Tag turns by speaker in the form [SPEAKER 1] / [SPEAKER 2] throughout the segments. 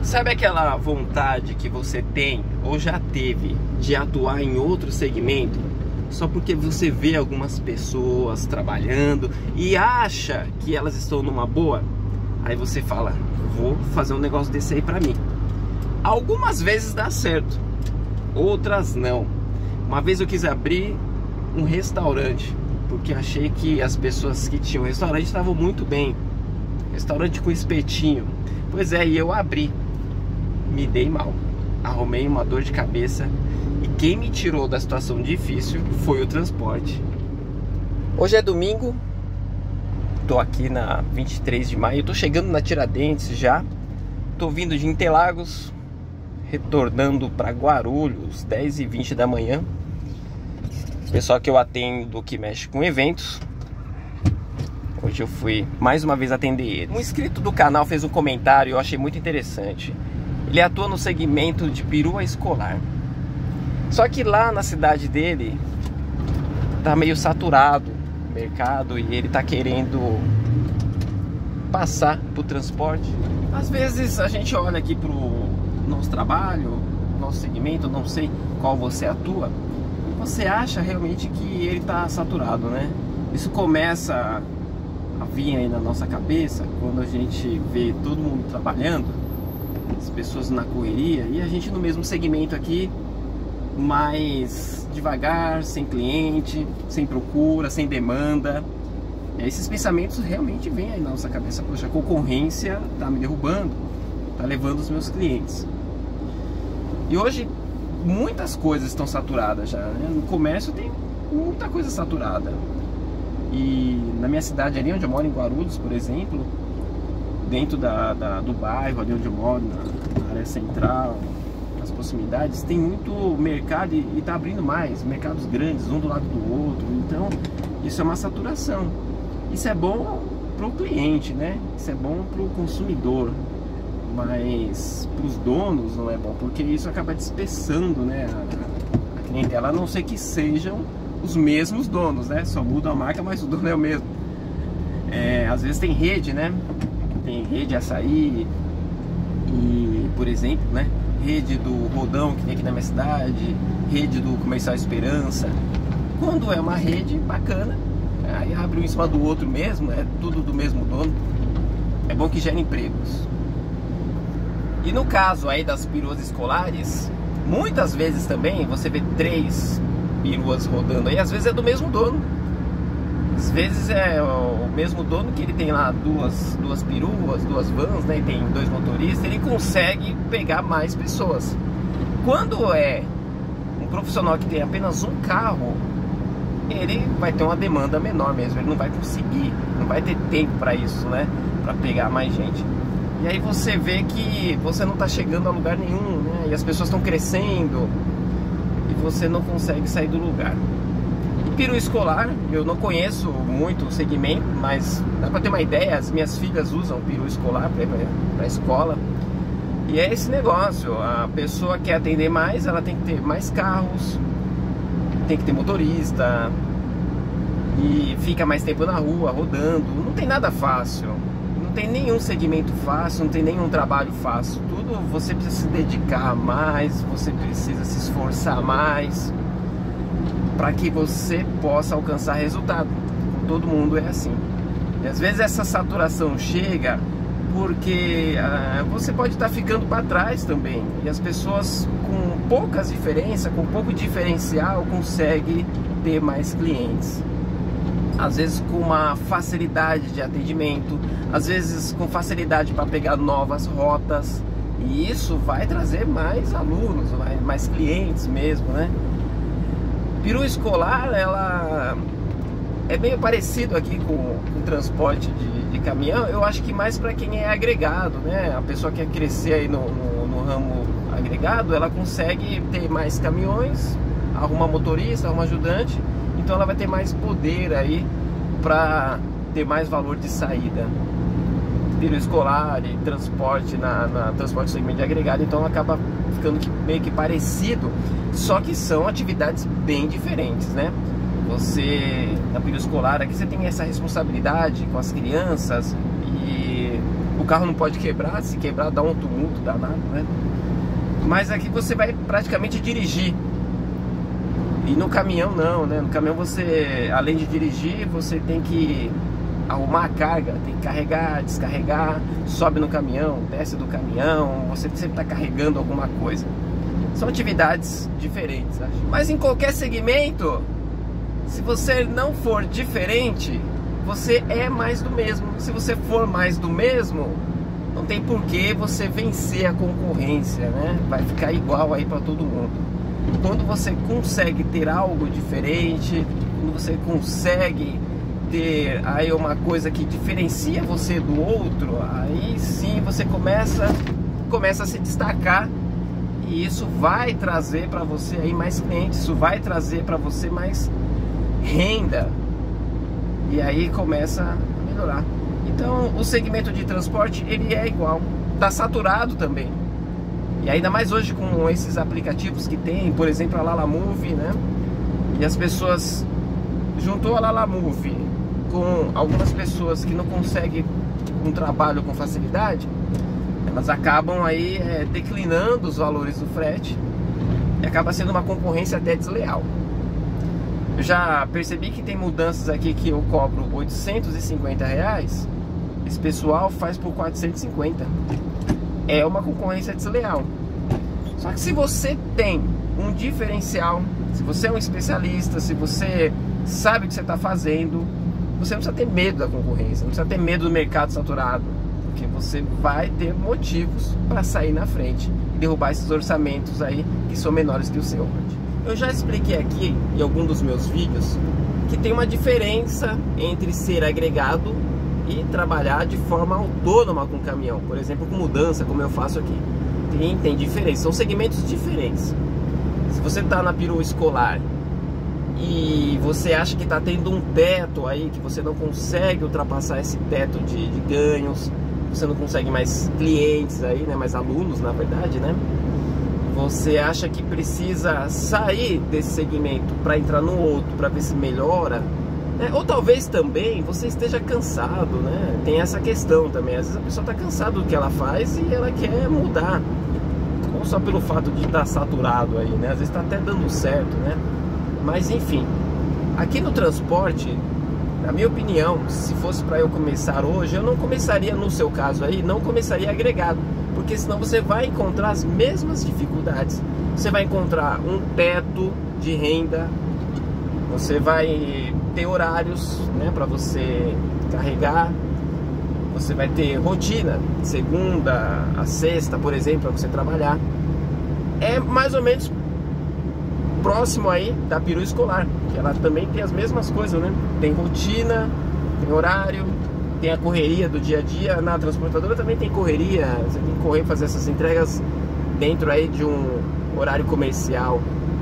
[SPEAKER 1] Sabe aquela vontade que você tem ou já teve de atuar em outro segmento só porque você vê algumas pessoas trabalhando e acha que elas estão numa boa? Aí você fala, vou fazer um negócio desse aí pra mim. Algumas vezes dá certo, outras não. Uma vez eu quis abrir um restaurante porque achei que as pessoas que tinham restaurante estavam muito bem. Restaurante com espetinho. Pois é, e eu abri. Me dei mal, arrumei uma dor de cabeça e quem me tirou da situação difícil foi o transporte. Hoje é domingo, tô aqui na 23 de maio, tô chegando na Tiradentes já, tô vindo de Interlagos, retornando para Guarulhos, 10h20 da manhã. O pessoal que eu atendo que mexe com eventos, hoje eu fui mais uma vez atender ele. Um inscrito do canal fez um comentário, eu achei muito interessante. Ele atua no segmento de perua escolar. Só que lá na cidade dele tá meio saturado o mercado e ele tá querendo passar pro transporte. Às vezes a gente olha aqui pro nosso trabalho, nosso segmento, não sei qual você atua, e você acha realmente que ele tá saturado, né? Isso começa a vir aí na nossa cabeça quando a gente vê todo mundo trabalhando, as pessoas na correria e a gente no mesmo segmento aqui, mais devagar, sem cliente, sem procura, sem demanda. Esses pensamentos realmente vêm aí na nossa cabeça. Poxa, a concorrência tá me derrubando, tá levando os meus clientes. E hoje muitas coisas estão saturadas já, né? No comércio tem muita coisa saturada. E na minha cidade ali onde eu moro, em Guarulhos, por exemplo, dentro do bairro ali onde eu moro, na área central, nas proximidades, tem muito mercado e tá abrindo mais, mercados grandes, um do lado do outro. Então isso é uma saturação. Isso é bom para o cliente, né? Isso é bom para o consumidor, mas para os donos não é bom, porque isso acaba dispersando, né, a clientela, a não ser que sejam os mesmos donos, né? Só muda a marca, mas o dono é o mesmo. Às vezes tem rede, né? Tem rede Açaí e, por exemplo, né, rede do Rodão que tem aqui na minha cidade, rede do Comercial Esperança. Quando é uma rede bacana, aí abre um em cima do outro mesmo, é tudo do mesmo dono, é bom que gera empregos. E no caso aí das peruas escolares, muitas vezes também você vê 3 peruas rodando aí, às vezes é do mesmo dono. Às vezes é o mesmo dono que ele tem lá duas peruas, 2 vans, né? E tem 2 motoristas, ele consegue pegar mais pessoas. Quando é um profissional que tem apenas um carro, ele vai ter uma demanda menor mesmo, ele não vai conseguir, não vai ter tempo para isso, né? Para pegar mais gente. E aí você vê que você não está chegando a lugar nenhum, né? E as pessoas estão crescendo e você não consegue sair do lugar. Perua escolar, eu não conheço muito o segmento, mas dá para ter uma ideia, as minhas filhas usam perua escolar para ir para a escola. E é esse negócio, a pessoa quer atender mais, ela tem que ter mais carros, tem que ter motorista, e fica mais tempo na rua, rodando. Não tem nada fácil, não tem nenhum segmento fácil, não tem nenhum trabalho fácil. Tudo você precisa se dedicar mais, você precisa se esforçar mais para que você possa alcançar resultado. Todo mundo é assim. E às vezes essa saturação chega porque você pode estar ficando para trás também. E as pessoas com poucas diferenças, com pouco diferencial, conseguem ter mais clientes. Às vezes com uma facilidade de atendimento, às vezes com facilidade para pegar novas rotas. E isso vai trazer mais alunos, mais clientes mesmo, né? Perua escolar, ela é meio parecido aqui com o transporte de caminhão. Eu acho que mais para quem é agregado, né? A pessoa que quer crescer aí no ramo agregado, ela consegue ter mais caminhões, arruma motorista, arruma ajudante, então ela vai ter mais poder aí para ter mais valor de saída. Perua escolar e transporte transporte segmento de agregado, então acaba ficando meio que parecido, só que são atividades bem diferentes, né? Você, na perua escolar, aqui você tem essa responsabilidade com as crianças e o carro não pode quebrar, se quebrar dá um tumulto danado, né? Mas aqui você vai praticamente dirigir. E no caminhão não, né? No caminhão você, além de dirigir, você tem que arrumar a carga, tem que carregar, descarregar, sobe no caminhão, desce do caminhão, você sempre está carregando alguma coisa. São atividades diferentes, acho. Mas em qualquer segmento, se você não for diferente, você é mais do mesmo. Se você for mais do mesmo, não tem por que você vencer a concorrência, né? Vai ficar igual aí para todo mundo. Quando você consegue ter algo diferente, quando você consegue ter aí uma coisa que diferencia você do outro, aí sim você começa a se destacar, e isso vai trazer para você aí mais clientes, isso vai trazer para você mais renda, e aí começa a melhorar. Então o segmento de transporte ele é igual, tá saturado também. E ainda mais hoje com esses aplicativos que tem, por exemplo a Lalamove, né? E as pessoas juntou a Lalamove com algumas pessoas que não conseguem um trabalho com facilidade, elas acabam aí declinando os valores do frete e acaba sendo uma concorrência até desleal. Eu já percebi que tem mudanças aqui que eu cobro R$850, esse pessoal faz por 450. É uma concorrência desleal. Só que se você tem um diferencial, se você é um especialista, se você sabe o que você está fazendo, você não precisa ter medo da concorrência, não precisa ter medo do mercado saturado, porque você vai ter motivos para sair na frente e derrubar esses orçamentos aí que são menores que o seu. Eu já expliquei aqui em algum dos meus vídeos que tem uma diferença entre ser agregado e trabalhar de forma autônoma com caminhão, por exemplo, com mudança, como eu faço aqui. Tem diferença, são segmentos diferentes. Se você está na perua escolar e você acha que está tendo um teto aí, que você não consegue ultrapassar esse teto de ganhos, você não consegue mais clientes aí, né, mais alunos na verdade, né? Você acha que precisa sair desse segmento para entrar no outro, para ver se melhora, né? Ou talvez também você esteja cansado, né? Tem essa questão também, às vezes a pessoa está cansada do que ela faz e ela quer mudar, não só pelo fato de estar saturado aí, né? Às vezes está até dando certo, né? Mas enfim, aqui no transporte, na minha opinião, se fosse para eu começar hoje, eu não começaria, no seu caso aí, não começaria agregado, porque senão você vai encontrar as mesmas dificuldades. Você vai encontrar um teto de renda, você vai ter horários, né, para você carregar, você vai ter rotina, segunda a sexta, por exemplo, para você trabalhar. É mais ou menos próximo aí da perua escolar, que ela também tem as mesmas coisas, né? Tem rotina, tem horário, tem a correria do dia a dia. Na transportadora também tem correria, você tem que correr, fazer essas entregas dentro aí de um horário comercial.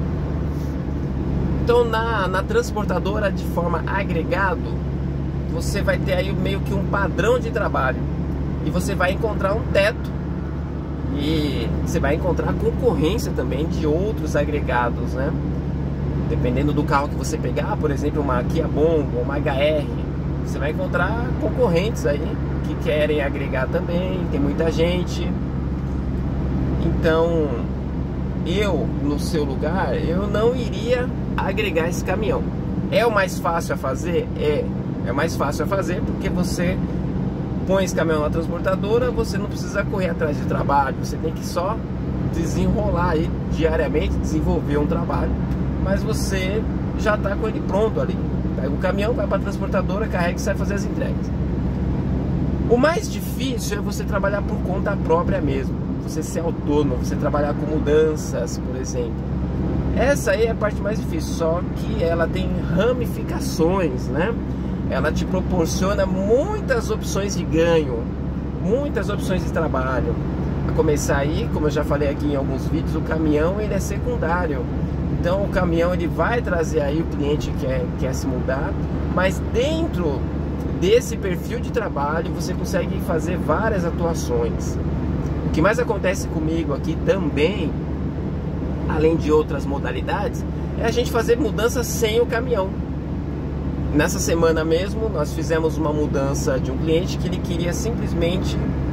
[SPEAKER 1] Então na transportadora de forma agregado, você vai ter aí meio que um padrão de trabalho e você vai encontrar um teto e você vai encontrar concorrência também de outros agregados, né? Dependendo do carro que você pegar, por exemplo, uma Kia Bongo, uma HR, você vai encontrar concorrentes aí que querem agregar também, tem muita gente. Então, eu, no seu lugar, eu não iria agregar esse caminhão. É o mais fácil a fazer? É mais fácil a fazer porque você põe esse caminhão na transportadora, você não precisa correr atrás de trabalho, você tem que só desenrolar aí diariamente, desenvolver um trabalho, mas você já está com ele pronto ali. Pega o caminhão, vai para a transportadora, carrega e sai fazer as entregas. O mais difícil é você trabalhar por conta própria mesmo, você ser autônomo, você trabalhar com mudanças, por exemplo. Essa aí é a parte mais difícil, só que ela tem ramificações, né? Ela te proporciona muitas opções de ganho, muitas opções de trabalho. A começar aí, como eu já falei aqui em alguns vídeos, o caminhão ele é secundário. Então o caminhão ele vai trazer aí o cliente que quer se mudar, mas dentro desse perfil de trabalho você consegue fazer várias atuações. O que mais acontece comigo aqui também, além de outras modalidades, é a gente fazer mudanças sem o caminhão. Nessa semana mesmo nós fizemos uma mudança de um cliente que ele queria simplesmente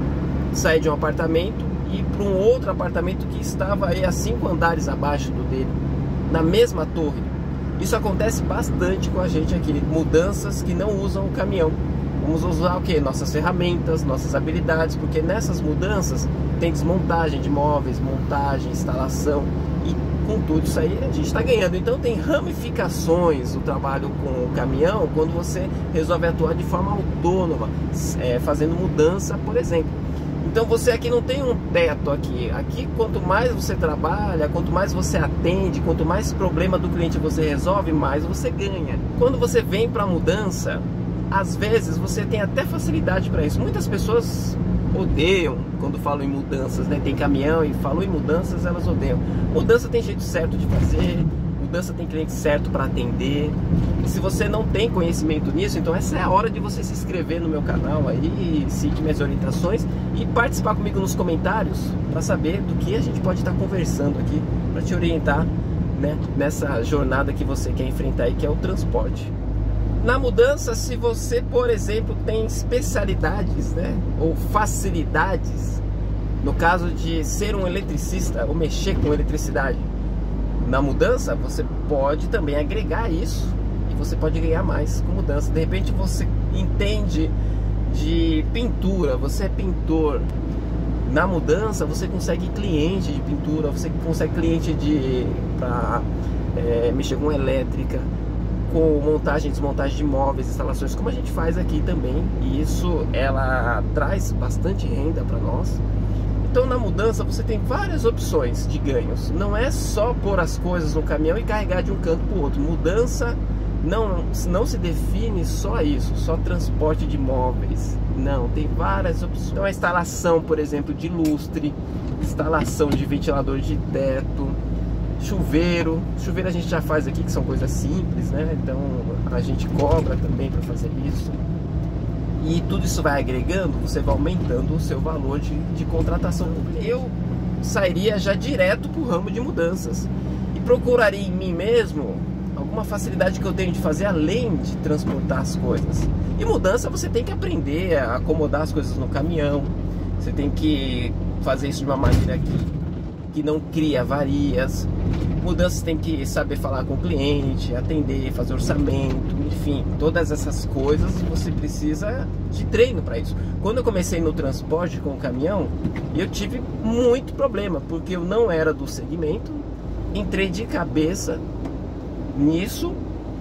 [SPEAKER 1] sair de um apartamento e ir para um outro apartamento que estava aí a 5 andares abaixo do dele, na mesma torre. Isso acontece bastante com a gente aqui, mudanças que não usam o caminhão. Vamos usar o que? Nossas ferramentas, nossas habilidades, porque nessas mudanças tem desmontagem de móveis, montagem, instalação, e com tudo isso aí a gente está ganhando. Então tem ramificações o trabalho com o caminhão quando você resolve atuar de forma autônoma, fazendo mudança, por exemplo. Então você aqui não tem um teto aqui. Aqui quanto mais você trabalha, quanto mais você atende, quanto mais problema do cliente você resolve, mais você ganha. Quando você vem para a mudança, às vezes você tem até facilidade para isso. Muitas pessoas odeiam quando falam em mudanças, né? Tem caminhão e falam em mudanças, elas odeiam. Mudança tem jeito certo de fazer, mudança tem cliente certo para atender. E se você não tem conhecimento nisso, então essa é a hora de você se inscrever no meu canal aí, seguir minhas orientações e participar comigo nos comentários para saber do que a gente pode estar conversando aqui, para te orientar, né, nessa jornada que você quer enfrentar aí, que é o transporte. Na mudança, se você, por exemplo, tem especialidades, né, ou facilidades, no caso de ser um eletricista ou mexer com eletricidade, na mudança você pode também agregar isso e você pode ganhar mais com mudança. De repente você entende de pintura, você é pintor. Na mudança você consegue cliente de pintura, você consegue cliente para mexer com elétrica, com montagem e desmontagem de móveis, instalações, como a gente faz aqui também. E isso ela traz bastante renda para nós. Então na mudança você tem várias opções de ganhos. Não é só pôr as coisas no caminhão e carregar de um canto para o outro. Mudança não se define só isso, só transporte de móveis. Não, tem várias opções. Então a instalação, por exemplo, de lustre, instalação de ventilador de teto, chuveiro a gente já faz aqui, que são coisas simples, né? Então a gente cobra também para fazer isso. E tudo isso vai agregando, você vai aumentando o seu valor de contratação. Eu sairia já direto para o ramo de mudanças e procuraria em mim mesmo alguma facilidade que eu tenho de fazer além de transportar as coisas. E mudança você tem que aprender a acomodar as coisas no caminhão, você tem que fazer isso de uma maneira que não cria avarias. Mudanças tem que saber falar com o cliente, atender, fazer orçamento, enfim, todas essas coisas você precisa de treino para isso. Quando eu comecei no transporte com o caminhão, eu tive muito problema, porque eu não era do segmento, entrei de cabeça nisso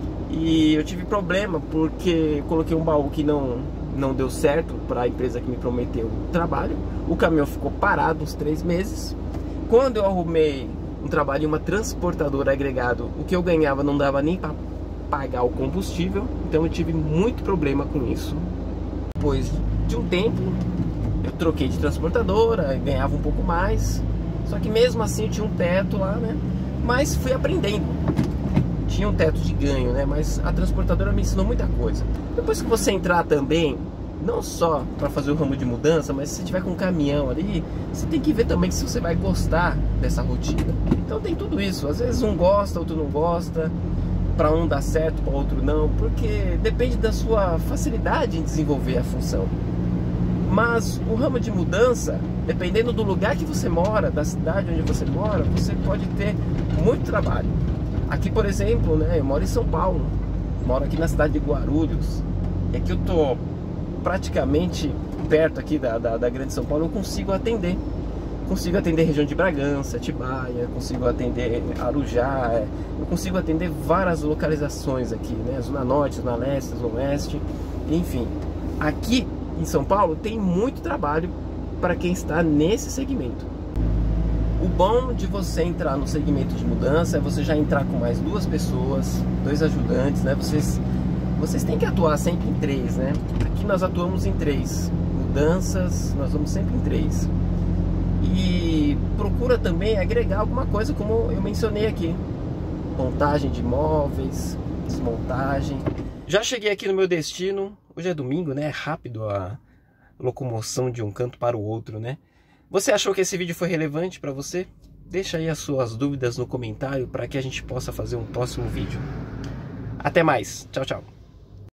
[SPEAKER 1] e eu tive problema porque eu coloquei um baú que não deu certo para a empresa que me prometeu o trabalho. O caminhão ficou parado uns 3 meses. Quando eu arrumei um trabalho em uma transportadora agregado, o que eu ganhava não dava nem para pagar o combustível, então eu tive muito problema com isso. Depois de um tempo, eu troquei de transportadora, ganhava um pouco mais, só que mesmo assim eu tinha um teto lá, né? Mas fui aprendendo, tinha um teto de ganho, né? Mas a transportadora me ensinou muita coisa. Depois que você entrar também, não só para fazer o ramo de mudança, mas se você tiver com um caminhão ali, você tem que ver também se você vai gostar dessa rotina. Então tem tudo isso, às vezes um gosta, outro não gosta, para um dá certo, para outro não, porque depende da sua facilidade em desenvolver a função. Mas o ramo de mudança, dependendo do lugar que você mora, da cidade onde você mora, você pode ter muito trabalho. Aqui, por exemplo, né, eu moro em São Paulo, moro aqui na cidade de Guarulhos, e aqui eu tô praticamente perto aqui da grande São Paulo. Eu consigo atender região de Bragança, Atibaia, consigo atender Arujá, eu consigo atender várias localizações aqui, né? Zona Norte, Zona Leste, Zona Oeste, enfim. Aqui em São Paulo tem muito trabalho para quem está nesse segmento. O bom de você entrar no segmento de mudança é você já entrar com mais 2 pessoas, 2 ajudantes, né? Vocês têm que atuar sempre em 3, né? Aqui nós atuamos em 3. Mudanças, nós vamos sempre em 3. E procura também agregar alguma coisa, como eu mencionei aqui. Montagem de móveis, desmontagem. Já cheguei aqui no meu destino. Hoje é domingo, né? É rápido a locomoção de um canto para o outro, né? Você achou que esse vídeo foi relevante para você? Deixa aí as suas dúvidas no comentário para que a gente possa fazer um próximo vídeo. Até mais. Tchau, tchau.